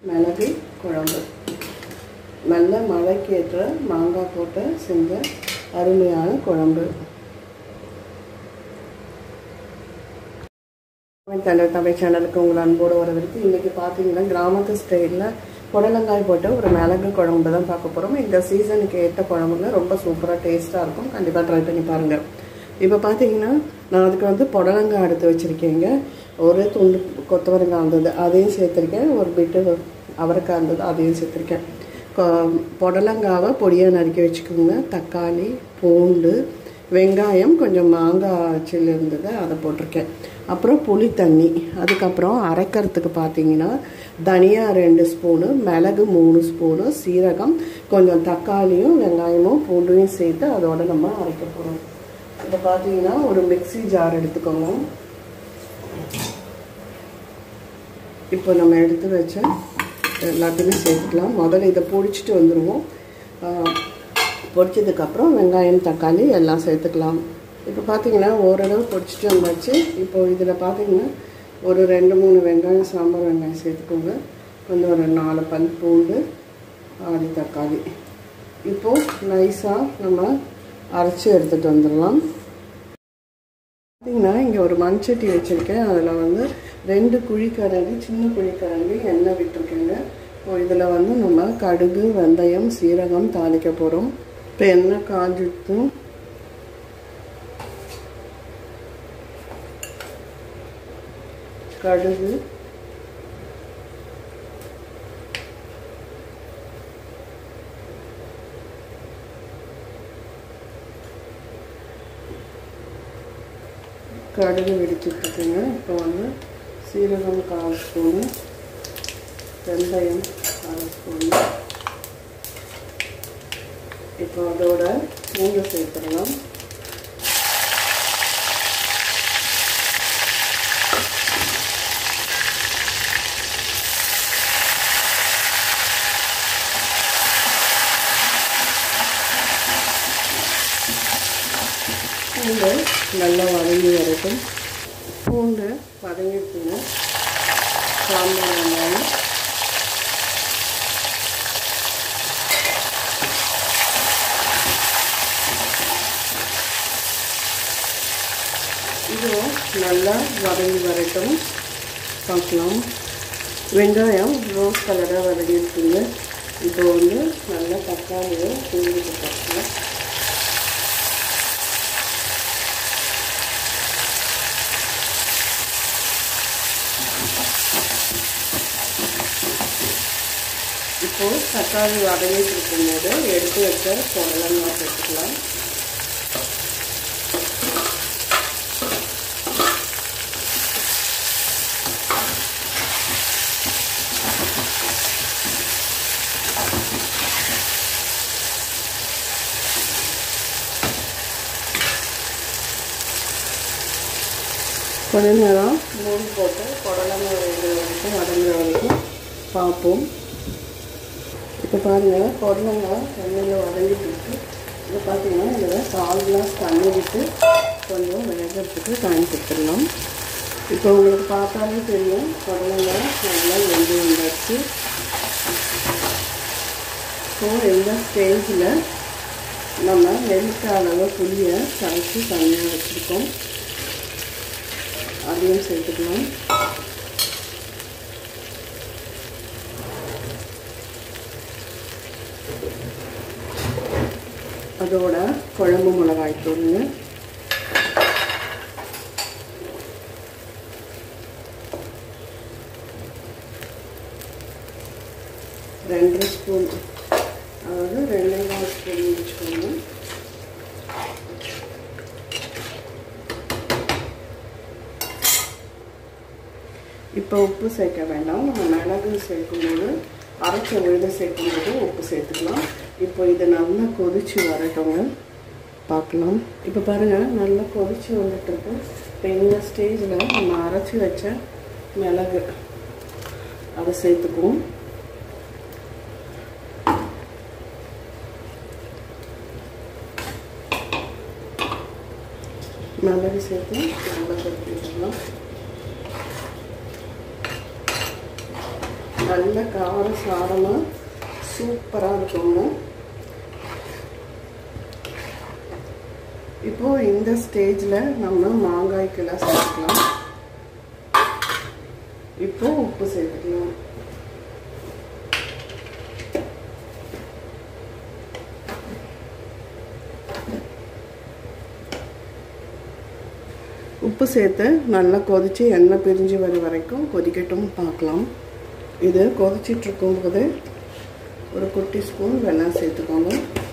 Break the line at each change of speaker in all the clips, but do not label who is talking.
மிளகு குழம்பு. நல்ல மழைக்கேற்ற மாங்காய் போட்டு செஞ்ச அருமையான குழம்பு. தமிழ் சேனலுக்கு உங்களை அன்போடு வரவேற்று இன்றைக்கி பார்த்தீங்கன்னா கிராமத்து ஸ்டைலில் புடலங்காய் போட்டு ஒரு மிளகு குழம்பு தான் பார்க்க போகிறோம். இந்த சீசனுக்கு ஏற்ற குழம்புங்க ரொம்ப சூப்பராக டேஸ்ட்டாக இருக்கும். கண்டிப்பாக ட்ரை பண்ணி பாருங்கள். இப்போ பார்த்தீங்கன்னா நான் அதுக்கு புடலங்காய் எடுத்து வச்சுருக்கேங்க. ஒரு துண்டு கொத்தவரங்காய் இருந்தது, அதையும் சேர்த்துருக்கேன். ஒரு பிட்டு அவரைக்காய் இருந்தது, அதையும் சேர்த்துருக்கேன். புடலங்காவை பொடியாக நறுக்கி வச்சுக்கோங்க. தக்காளி, பூண்டு, வெங்காயம், கொஞ்சம் மாங்காய் சில்லு இருந்தது, அதை போட்டிருக்கேன். அப்புறம் புளி தண்ணி. அதுக்கப்புறம் அரைக்கிறதுக்கு பார்த்தீங்கன்னா தனியா 2 ஸ்பூனு, மிளகு 3 ஸ்பூனு, சீரகம், கொஞ்சம் தக்காளியும் வெங்காயமும் பூண்டையும் சேர்த்து அதோட நம்ம அரைக்க போகிறோம். இப்போ பார்த்தீங்கன்னா ஒரு மிக்ஸி ஜார் எடுத்துக்கோங்க. இப்போ நம்ம எடுத்து வச்ச எல்லாத்தையுமே சேர்த்துக்கலாம். முதல்ல இதை பொடிச்சிட்டு வந்துடுவோம். பொடிச்சதுக்கப்புறம் வெங்காயம், தக்காளி எல்லாம் சேர்த்துக்கலாம். இப்போ பார்த்தீங்கன்னா ஓரளவு பொடிச்சிட்டு வந்தாச்சு. இப்போ இதில் பார்த்தீங்கன்னா ஒரு 2-3 வெங்காயம், சாம்பார் வெங்காயம் சேர்த்துக்கோங்க. கொஞ்சம் ஒரு 4 பல் பூண்டு, ஆடி தக்காளி. இப்போது நைஸாக நம்ம அரைச்சி எடுத்துகிட்டு வந்துடலாம். பார்த்தீங்கன்னா இங்கே ஒரு மண்சட்டி வச்சுருக்கேன். அதில் 2 குழிக்கரண்டி, சின்ன குழிக்கரண்டி எண்ணெய் விட்டுருக்கேங்க. இப்போ இதில் நம்ம கடுகு, வெந்தயம், சீரகம் தாளிக்க போகிறோம். இப்போ எண்ணெய் காஞ்சிட்டும் கடுகு, கடுகு வெடிச்சிட்ருக்குங்க. இப்போ சீரகம் 1/4 ஸ்பூனு, வெந்தயம் 1/2 ஸ்பூனு. இப்போ அதோட பூண்டு சேர்த்துடலாம். பூண்டு நல்லா வதங்கி வரட்டும். பூண்டு வதங்கிட்டுங்க. சாம்பார் வெங்காயம், இதுவும் நல்லா வதங்கி வரட்டும். பார்க்கலாம். வெங்காயம் ரோஸ் கலராக வதங்கிட்டுங்க. இப்போ நல்லா தக்காளியை தூங்கிட்டு பார்க்கலாம். இப்போது தக்காளி வதங்கிட்டு இருக்கும்போது எடுத்து வச்ச புடலங்காய் சேர்த்துக்கலாம். கொஞ்ச நேரம் மூடி போட்டு புடலங்காய் வேகிற வரைக்கும் வதங்குற வரைக்கும் பார்ப்போம். இப்போ பாருங்கள், புடலங்காய் எண்ணெயில் வதங்கிட்டு இருக்கு. இப்போ பார்த்தீங்கன்னா இதில் 1/4 கிளாஸ் தண்ணி விட்டு கொஞ்சம் வேகிறதுக்கு டைம் கொடுத்துடலாம். இப்போ உங்களுக்கு பார்த்தாலே தெரியும் புடலங்காய் நல்லா வெந்து வந்தாச்சு. ஸோ இந்த ஸ்டேஜில் நம்ம நெல்லிக்காய் அளவு புளியை கரைச்சி தனியாக வச்சுருக்கோம், அதையும் சேர்த்துக்கலாம். அதோட குழம்பு மிளகாய் தூள், ரெண்டு ஸ்பூன், அதாவது 2.5 ஸ்பூன் வச்சுக்கோங்க. இப்போ உப்பு சேர்க்க வேண்டாம். நம்ம மிளகு சேர்க்கும்போது, அரைச்ச விழுது சேர்க்கும்போது உப்பு சேர்த்துக்கலாம். இப்போ இது நல்லா கொதிச்சு வரட்டுங்க, பார்க்கலாம். இப்போ பாருங்கள், நல்லா கொதிச்சு வந்துட்டுருக்கு. இப்போ இந்த ஸ்டேஜில் நம்ம அரைச்சி வச்ச மிளகு அதை சேர்த்துக்குவோம். மிளகு சேர்த்து நல்லா கொதிக்கலாம். நல்ல கார சாரமாக சூப்பராக இருக்குங்க. இப்போது இந்த ஸ்டேஜில் நம்ம மாங்காய் கிலோ சேர்த்துக்கலாம். இப்போது உப்பு சேர்த்துக்கலாம். உப்பு சேர்த்து நல்லா கொதித்து எண்ணெய் பிரிஞ்சு வர வரைக்கும் கொதிக்கட்டும் பார்க்கலாம். இது கொதிச்சிட்ருக்கும்போது ஒரு குட்டி ஸ்பூன் வெல்லம் சேர்த்துக்கோங்க.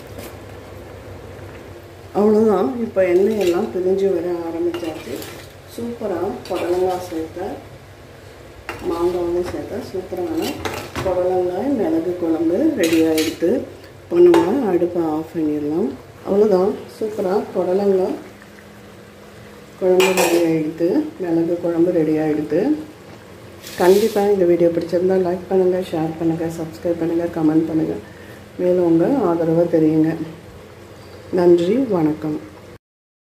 அவ்வளோதான். இப்போ எண்ணெய் எல்லாம் பிரிஞ்சு வர ஆரம்பித்தாச்சு. சூப்பராக புடலங்காய் சேர்த்த மாங்காவும் சேர்த்தா சூப்பரான புடலங்காய் மிளகு குழம்பு ரெடி ஆகிடுது. இப்போ நம்ம அடுப்பை ஆஃப் பண்ணிடலாம். அவ்வளோதான். சூப்பராக புடலங்காய் குழம்பு ரெடி ஆகிடுது, மிளகு குழம்பு ரெடி ஆகிடுது. கண்டிப்பாக இந்த வீடியோ பிடிச்சிருந்தால் லைக் பண்ணுங்கள், ஷேர் பண்ணுங்கள், சப்ஸ்கிரைப் பண்ணுங்கள், கமெண்ட் பண்ணுங்கள். மேலும் உங்கள் ஆதரவை தெரியுங்க. நன்றி, வணக்கம்.